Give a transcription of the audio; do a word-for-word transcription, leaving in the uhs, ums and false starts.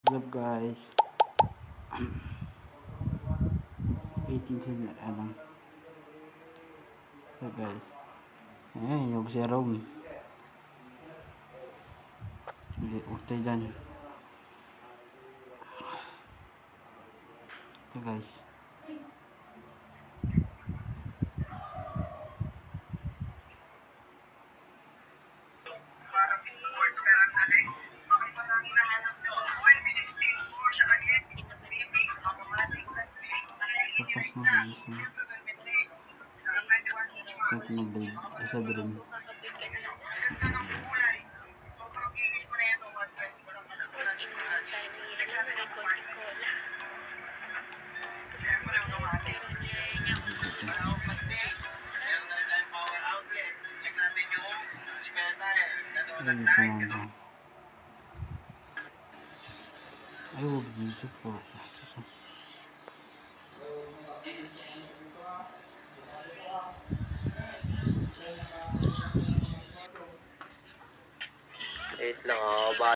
What's up guys? eighteen cent ano. So guys. Ayan yung si Rome. Hindi utay dyan. Ito guys. Tapos mo guys. Tapos mo blade. Isa din. Ayan ito mga. Ay huwag dito po. Wait lang, oh, ba